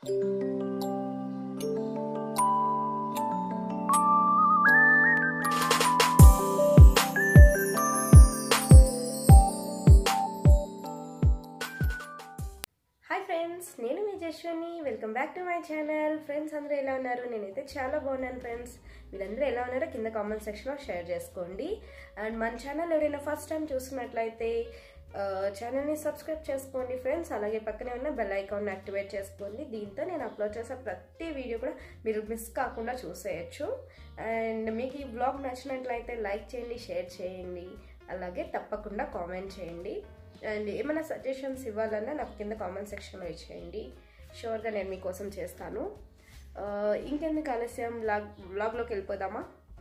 Hi friends, నేను మీ Jashwani. Welcome back to my channel. Friends అందరూ ఎలా ఉన్నారు? నేనైతే చాలా బాగున్నాను ఫ్రెండ్స్. వీళ్ళందరూ ఎలా ఉన్నారో కింద కామెంట్ సెక్షన్లో షేర్ చేసుకోండి. అండ్ మన ఛానల్ ఎవరైనా ఫస్ట్ టైం చూస్తున్నట్లయితే ఛానల్ని సబ్స్క్రైబ్ చేసుకోండి ఫ్రెండ్స్. అలాగే పక్కనే ఉన్న బెల్ ఐకాన్ని యాక్టివేట్ చేసుకోండి. దీంతో నేను అప్లోడ్ చేసే ప్రతి వీడియో కూడా మీరు మిస్ కాకుండా చూసేయచ్చు. అండ్ మీకు ఈ బ్లాగ్ నచ్చినట్లయితే లైక్ చేయండి, షేర్ చేయండి, అలాగే తప్పకుండా కామెంట్ చేయండి. అండ్ ఏమైనా సజెషన్స్ ఇవ్వాలన్నా నాకు కింద కామెంట్ సెక్షన్లో ఇచ్చేయండి. షూర్గా నేను మీకోసం చేస్తాను. ఇంకెందుకు ఆలస్యం, వ్లాగ్లోకి వెళ్ళిపోదామా?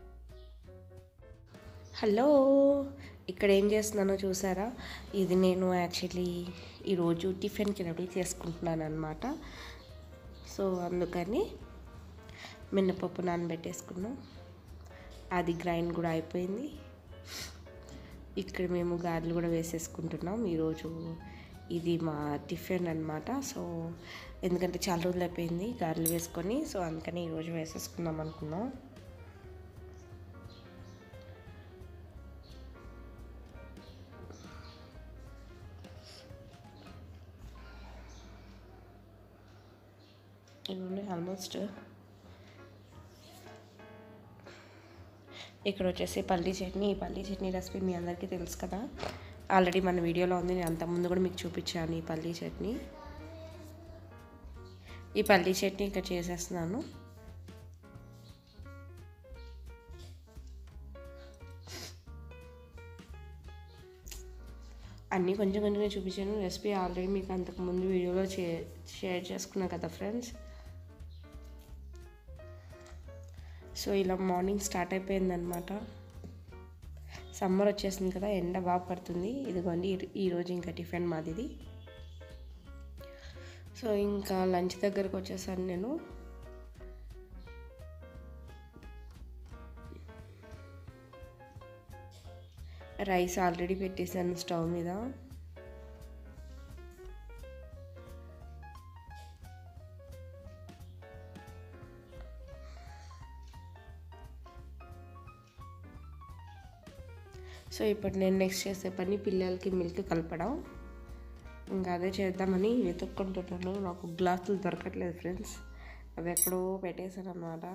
హలో, ఇక్కడ ఏం చేస్తున్నానో చూసారా? ఇది నేను యాక్చువల్లీ ఈరోజు టిఫిన్కి రెడీ చేసుకుంటున్నాను అనమాట. సో అందుకని మినపప్పు నానబెట్టేసుకున్నాం, అది గ్రైండ్ కూడా అయిపోయింది. ఇక్కడ మేము గారెలు కూడా వేసేసుకుంటున్నాం. ఈరోజు ఇది మా టిఫిన్ అనమాట. సో ఎందుకంటే చాలా రోజులు అయిపోయింది గారెలు వేసుకొని, సో అందుకని ఈరోజు వేసేసుకుందాం అనుకున్నాం. ఇవి ఆల్మోస్ట్ ఇక్కడ వచ్చేసి పల్లీ చట్నీ. ఈ పల్లీ చట్నీ రెసిపీ మీ అందరికీ తెలుసు కదా, ఆల్రెడీ మన వీడియోలో ఉంది. నేను అంతకుముందు కూడా మీకు చూపించాను ఈ పల్లీ చట్నీ. ఈ పల్లీ చట్నీ ఇక్కడ చేసేస్తున్నాను. అన్నీ కొంచెం కొంచెంగా చూపించాను. రెసిపీ ఆల్రెడీ మీకు అంతకుముందు వీడియోలో షేర్ చేసుకున్నా కదా ఫ్రెండ్స్. సో ఇలా మార్నింగ్ స్టార్ట్ అయిపోయిందనమాట. సమ్మర్ వచ్చేసింది కదా, ఎండ బాగా పడుతుంది. ఇదిగోండి ఈరోజు ఇంకా టిఫిన్ మాదిది. సో ఇంకా లంచ్ దగ్గరకు వచ్చేసాను నేను. రైస్ ఆల్రెడీ పెట్టేసాను స్టవ్ మీద. సో ఇప్పుడు నేను నెక్స్ట్ చేసే పని పిల్లలకి మిల్క్ కలపడం. ఇంకా అదే చేద్దామని వెతుక్కుంటున్నాను. నాకు గ్లాసులు దొరకట్లేదు ఫ్రెండ్స్, అవి ఎక్కడో పెట్టేశాను అన్నమాట.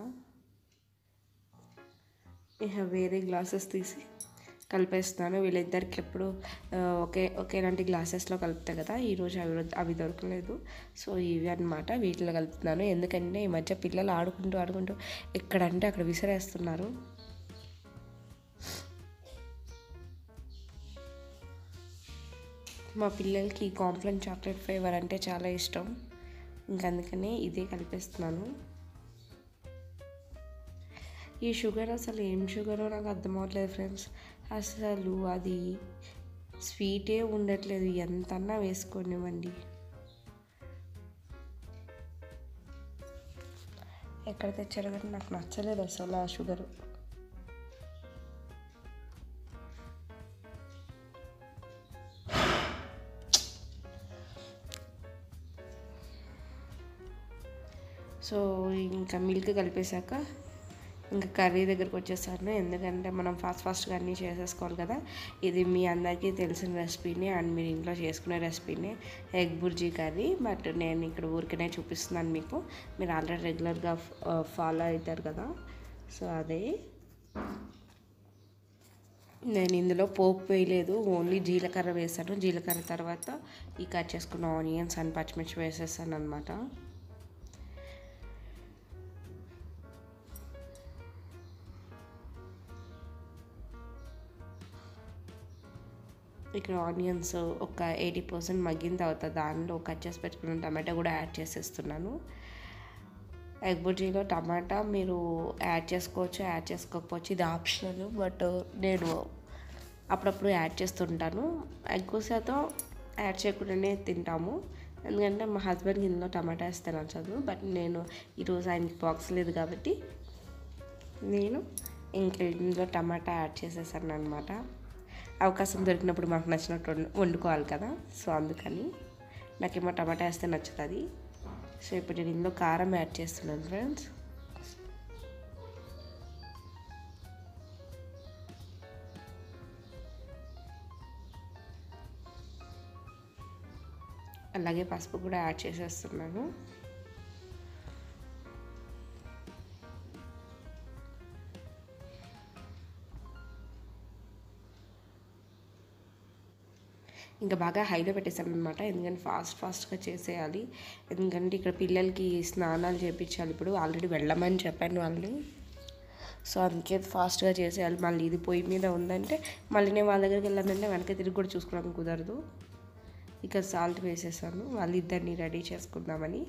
ఇక వేరే గ్లాసెస్ తీసి కలిపేస్తున్నాను. వీళ్ళిద్దరికి ఎప్పుడు ఒకేలాంటి గ్లాసెస్లో కలుపుతాయి కదా, ఈరోజు అవి దొరకలేదు. సో ఇవి అన్నమాట, వీటిలో కలుపుతున్నాను. ఎందుకంటే ఈ మధ్య పిల్లలు ఆడుకుంటూ ఎక్కడంటే అక్కడ విసిరేస్తున్నారు. మా పిల్లలకి కాంప్లెన్ చాక్లెట్ ఫ్లేవర్ అంటే చాలా ఇష్టం. అందుకనే ఇదే కలిపేస్తున్నాను. ఈ షుగర్ అసలు ఏం షుగరో నాకు అర్థమవట్లేదు ఫ్రెండ్స్. అసలు అది స్వీటే ఉండట్లేదు, ఎంతన్నా వేసుకోనివ్వండి. ఎక్కడ తెచ్చారో కానీ నాకు నచ్చలేదు అసలు ఆ షుగరు. సో ఇంకా మిల్క్ కలిపేశాక ఇంకా కర్రీ దగ్గరకు వచ్చేసాను. ఎందుకంటే మనం ఫాస్ట్గా అన్నీ చేసేసుకోవాలి కదా. ఇది మీ అందరికీ తెలిసిన రెసిపీనే అండ్ మీరు ఇంట్లో చేసుకునే రెసిపీనే, ఎగ్ బుర్జీ కర్రీ. బట్ నేను ఇక్కడ ఊరికనే చూపిస్తున్నాను మీకు. మీరు ఆల్రెడీ రెగ్యులర్గా ఫాలో అవుతారు కదా. సో అదే నేను ఇందులో పోపు వేయలేదు, ఓన్లీ జీలకర్ర వేసాను. జీలకర్ర తర్వాత ఈ కట్ చేసుకున్న ఆనియన్స్ అండ్ పచ్చిమిర్చి వేసేసాను అనమాట. ఇక్కడ ఆనియన్స్ ఒక 80% మగ్గిన తర్వాత దానిలో కట్ చేసి పెట్టుకున్న టమాటా కూడా యాడ్ చేసేస్తున్నాను. ఎగ్ బుర్జీలో టమాటా మీరు యాడ్ చేసుకోవచ్చు, యాడ్ చేసుకోకపోవచ్చు, ఇది ఆప్షనల్. బట్ నేను అప్పుడప్పుడు యాడ్ చేస్తుంటాను. ఎక్కువ శాతం యాడ్ చేయకుండానే తింటాము, ఎందుకంటే మా హస్బెండ్కి ఇందులో టమాటా వేస్తే నచ్చదు. బట్ నేను ఈరోజు ఆయనకి బాక్స్ లేదు కాబట్టి నేను ఇంకా ఇందులో టమాటా యాడ్ చేసేసాను అనమాట. అవకాశం దొరికినప్పుడు మాకు నచ్చినట్టు వండుకోవాలి కదా. సో అందుకని నాకేమో టమాటా వేస్తే నచ్చుతుంది. సో ఇప్పుడు నేను ఇందులో కారం యాడ్ చేస్తున్నాను ఫ్రెండ్స్. అలాగే పసుపు కూడా యాడ్ చేసేస్తున్నాను. ఇంకా బాగా హైలో పెట్టేసాను అనమాట, ఎందుకంటే ఫాస్ట్గా చేసేయాలి. ఎందుకంటే ఇక్కడ పిల్లలకి స్నానాలు చేయించాలి. ఇప్పుడు ఆల్రెడీ వెళ్ళమని చెప్పాను వాళ్ళు, సో అందుకే ఫాస్ట్గా చేసేయాలి. మళ్ళీ ఇది పొయ్యి మీద ఉందంటే మళ్ళీ నేను వాళ్ళ దగ్గరికి వెళ్ళానంటే వెనక తిరిగి కూడా చూసుకోవడానికి కుదరదు. ఇక సాల్ట్ వేసేసాను వాళ్ళిద్దరిని రెడీ చేసుకుందామని.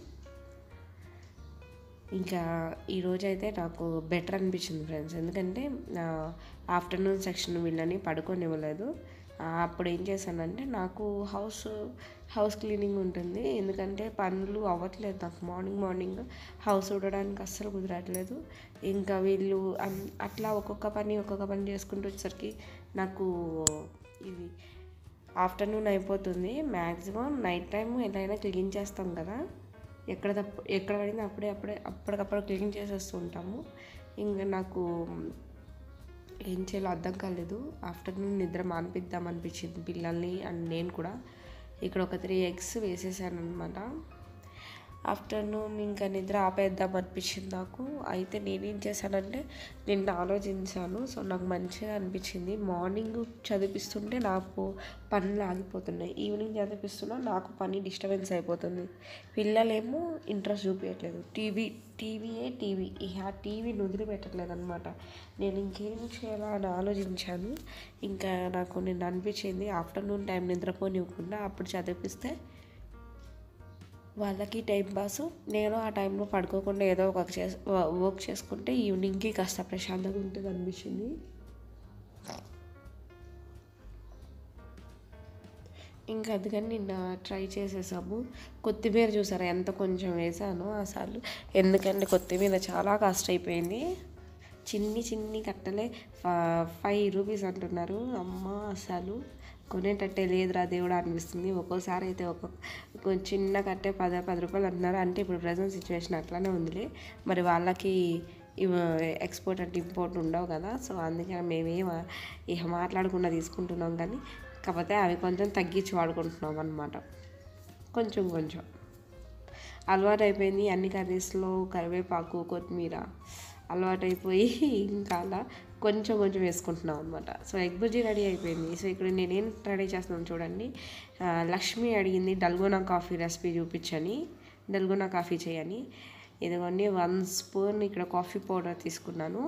ఇంకా ఈరోజు అయితే నాకు బెటర్ అనిపించింది ఫ్రెండ్స్, ఎందుకంటే ఆఫ్టర్నూన్ సెక్షన్ వీళ్ళని పడుకోనివ్వలేదు. అప్పుడు ఏం చేశానంటే నాకు హౌస్ క్లీనింగ్ ఉంటుంది, ఎందుకంటే పనులు అవ్వట్లేదు నాకు. మార్నింగ్ హౌస్ ఊడడానికి అస్సలు కుదరట్లేదు. ఇంకా వీళ్ళు అట్లా ఒక్కొక్క పని చేసుకుంటూ వచ్చేసరికి నాకు ఇది ఆఫ్టర్నూన్ అయిపోతుంది. మ్యాక్సిమం నైట్ టైం ఎలా అయినా క్లీన్ చేస్తాం కదా, ఎక్కడ పడిందో అప్పటికప్పుడు క్లీన్ చేసేస్తూ ఉంటాము. ఇంకా నాకు ఏం చేయాలో అర్థం కాలేదు. ఆఫ్టర్నూన్ నిద్ర మానిపిద్దాం అనిపించింది పిల్లల్ని అండ్ నేను కూడా. ఇక్కడ ఒక 3 eggs వేసేసాను అనమాట. ఆఫ్టర్నూన్ ఇంకా నిద్ర ఆపేద్దాం అనిపించింది నాకు. అయితే నేనేం చేశానంటే నిన్న ఆలోచించాను. సో నాకు మంచిగా అనిపించింది. మార్నింగ్ చదివిస్తుంటే నాకు పనులు ఆగిపోతున్నాయి, ఈవినింగ్ చదివిస్తున్నా నాకు పని డిస్టర్బెన్స్ అయిపోతుంది. పిల్లలేమో ఇంట్రెస్ట్ చూపించట్లేదు, టీవీ ఆ టీవీని వదిలిపెట్టట్లేదు అనమాట. నేను ఇంకేం చేయాలా అని ఆలోచించాను. ఇంకా నాకు నిన్న అనిపించింది ఆఫ్టర్నూన్ టైం నిద్రపోనివ్వకుండా అప్పుడు చదివిస్తే వాళ్ళకి టైం పాసు, నేను ఆ టైంలో పడుకోకుండా ఏదో ఒక వర్క్ చేసుకుంటే ఈవినింగ్కి కాస్త ప్రశాంతంగా ఉంటుంది అనిపించింది. ఇంకా అందుకని నిన్న ట్రై చేసేసాము. కొత్తిమీర చూసారా ఎంత కొంచెం వేసాను అసలు, ఎందుకంటే కొత్తిమీర చాలా కాస్ట్ అయిపోయింది. చిన్ని కట్టలే 5 రూపీస్ అంటున్నారు. అమ్మ అసలు కొనేటట్టే లేదురా దేవుడా అనిపిస్తుంది. ఒక్కోసారి అయితే ఒక్కొక్క చిన్న కట్టే 10 రూపాయలు అంటున్నారు. అంటే ఇప్పుడు ప్రజెంట్ సిచ్యువేషన్ అట్లానే ఉందిలే. మరి వాళ్ళకి ఎక్స్పోర్ట్ అంటే ఇంపోర్ట్ ఉండవు కదా, సో అందుకే మేమేం ఇక మాట్లాడకుండా తీసుకుంటున్నాం. కానీ కాకపోతే అవి కొంచెం తగ్గించి వాడుకుంటున్నాం అన్నమాట. కొంచెం అలవాటు అయిపోయింది. అన్ని కర్రీస్లో కరివేపాకు కొత్తిమీర అలవాటైపోయి ఇంకా అలా కొంచెం వేసుకుంటున్నాం అనమాట. సో ఎగ్ బుజ్జి రెడీ అయిపోయింది. సో ఇక్కడ నేనేం రెడీ చేస్తున్నాను చూడండి. లక్ష్మి అడిగింది డల్గోనా కాఫీ రెసిపీ చూపించని, డల్గోనా కాఫీ చేయని. ఇదిగోండి 1 స్పూన్ ఇక్కడ కాఫీ పౌడర్ తీసుకున్నాను.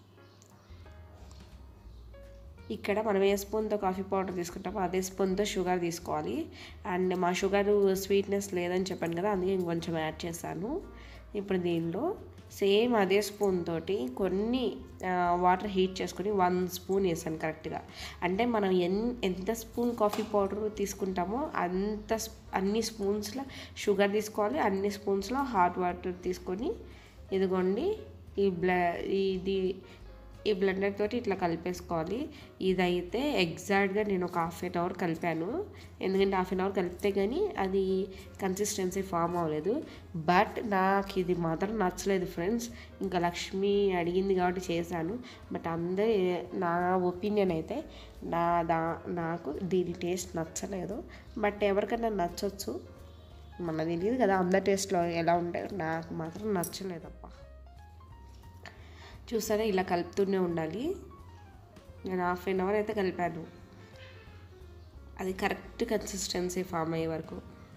ఇక్కడ మనం ఏ స్పూన్తో కాఫీ పౌడర్ తీసుకుంటామో అదే స్పూన్తో షుగర్ తీసుకోవాలి. అండ్ మా షుగర్ స్వీట్నెస్ లేదని చెప్పాను కదా, అందుకే ఇంకొంచెం యాడ్ చేశాను. ఇప్పుడు దీనిలో సేమ్ అదే స్పూన్ తోటి కొన్ని వాటర్ హీట్ చేసుకొని 1 స్పూన్ వేసాను కరెక్ట్గా. అంటే మనం ఎంత స్పూన్ కాఫీ పౌడర్ తీసుకుంటామో అన్ని స్పూన్స్లో షుగర్ తీసుకోవాలి, అన్ని స్పూన్స్లో హాట్ వాటర్ తీసుకొని ఇదిగోండి ఈ బ్లెండర్ తోటి ఇట్లా కలిపేసుకోవాలి. ఇదైతే ఎగ్జాక్ట్గా నేను ఒక 1/2 hour కలిపాను, ఎందుకంటే 1/2 hour కలిపితే కానీ అది కన్సిస్టెన్సీ ఫామ్ అవ్వలేదు. బట్ నాకు ఇది మాత్రం నచ్చలేదు ఫ్రెండ్స్. ఇంకా లక్ష్మి అడిగింది కాబట్టి చేశాను. బట్ నా ఒపీనియన్ అయితే నాకు దీని టేస్ట్ నచ్చలేదు. బట్ ఎవరికైనా నచ్చవచ్చు, మనకు తెలియదు కదా అందరి టేస్ట్లో ఎలా ఉంటాయో. నాకు మాత్రం నచ్చలేదప్ప. చూసారా ఇలా కలుపుతూనే ఉండాలి. నేను 1/2 hour అయితే కలిపాను, అది కరెక్ట్ కన్సిస్టెన్సీ ఫామ్ అయ్యే వరకు.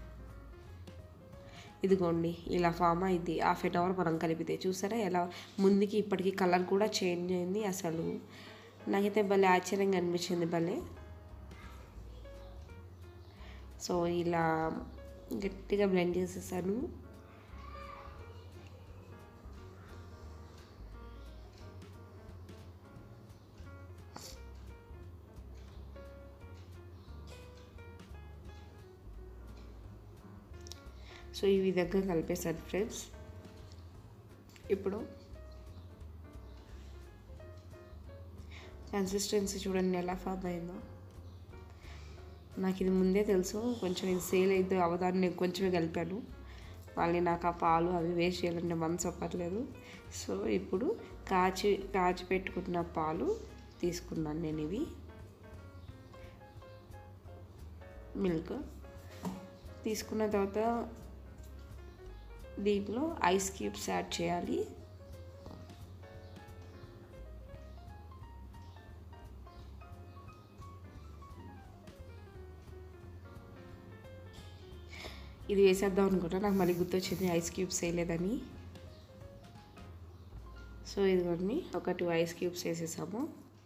ఇదిగోండి ఇలా ఫామ్ అయింది 1/2 hour మనం కలిపితే. చూసారా ఎలా ముందుకి ఇప్పటికీ కలర్ కూడా చేంజ్ అయింది. అసలు నాకైతే భలే ఆశ్చర్యంగా అనిపించింది భలే. సో ఇలా గట్టిగా బ్లెండ్ చేసేసాను. సో ఈ విధంగా కలిపేసాను ఫ్రెండ్స్. ఇప్పుడు కన్సిస్టెన్సీ చూడండి ఎలా ఫామ్ అయిందో. నాకు ఇది ముందే తెలుసు, కొంచెం ఇది సేల్ అయితే అవదాన్ని నేను కొంచెమే కలిపాను. మళ్ళీ నాకు ఆ పాలు అవి వేస్ట్ చేయాలంటే మనసు ఒప్పట్లేదు. సో ఇప్పుడు కాచి పెట్టుకున్న పాలు తీసుకున్నాను నేను. ఇవి మిల్క్ తీసుకున్న తర్వాత దీంట్లో ఐస్ క్యూబ్స్ యాడ్ చేయాలి. ఇది వేసేద్దాం అనుకుంటా, నాకు మళ్ళీ గుర్తొచ్చింది ఐస్ క్యూబ్స్ వేయలేదని. సో ఇదిగోండి ఒక 2 ఐస్ క్యూబ్స్ వేసేసాము.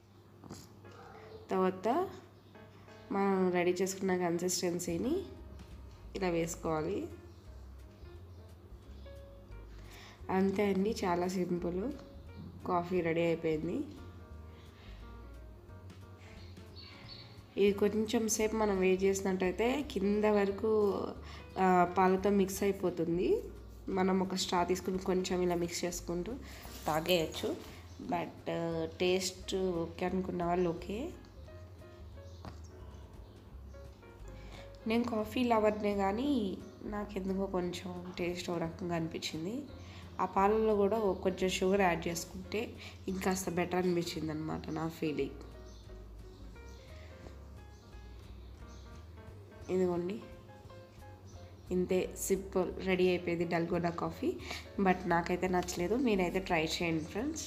తర్వాత మనం రెడీ చేసుకున్న కన్సిస్టెన్సీని ఇలా వేసుకోవాలి. అంతే అండి, చాలా సింపుల్. కాఫీ రెడీ అయిపోయింది. ఇది కొంచెం సేపు మనం వేడి చేసినట్టయితే కింద వరకు పాలతో మిక్స్ అయిపోతుంది. మనం ఒక స్ట్రా తీసుకుని కొంచెం ఇలా మిక్స్ చేసుకుంటూ తాగేయచ్చు. బట్ టేస్ట్ ఓకే అనుకున్న వాళ్ళు ఓకే. నేను కాఫీ లవర్నే కానీ నాకెందుకో కొంచెం టేస్ట్ ఒక రకంగా అనిపించింది. ఆ పాలలో కూడా కొంచెం షుగర్ యాడ్ చేసుకుంటే ఇంకాస్త బెటర్ అనిపించింది అనమాట నా ఫీలింగ్. ఇదిగోండి ఇంతే సింపుల్ రెడీ అయిపోయింది డల్గోనా కాఫీ. బట్ నాకైతే నచ్చలేదు, మీరైతే ట్రై చేయండి ఫ్రెండ్స్.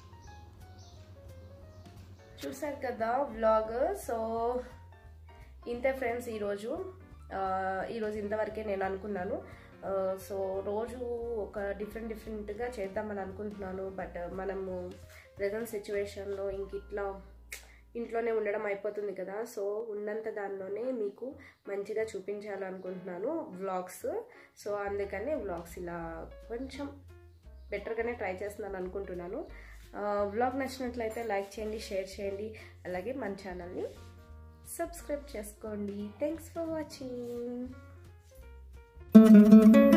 చూసారు కదా వ్లాగ్. సో ఇంతే ఫ్రెండ్స్ ఈరోజు ఇంతవరకే నేను అనుకున్నాను. సో రోజు ఒక డిఫరెంట్గా చేద్దామని అనుకుంటున్నాను. బట్ మనము ప్రెజెంట్ సిచ్యువేషన్లో ఇంట్లోనే ఉండడం అయిపోతుంది కదా. సో ఉన్నంత దానిలోనే మీకు మంచిగా చూపించాలనుకుంటున్నాను వ్లాగ్స్. సో అందుకని వ్లాగ్స్ ఇలా కొంచెం బెటర్గానే ట్రై చేస్తున్నాను అనుకుంటున్నాను. వ్లాగ్ నచ్చినట్లయితే లైక్ చేయండి, షేర్ చేయండి, అలాగే మన ఛానల్ని సబ్స్క్రైబ్ చేసుకోండి. Thanks for watching.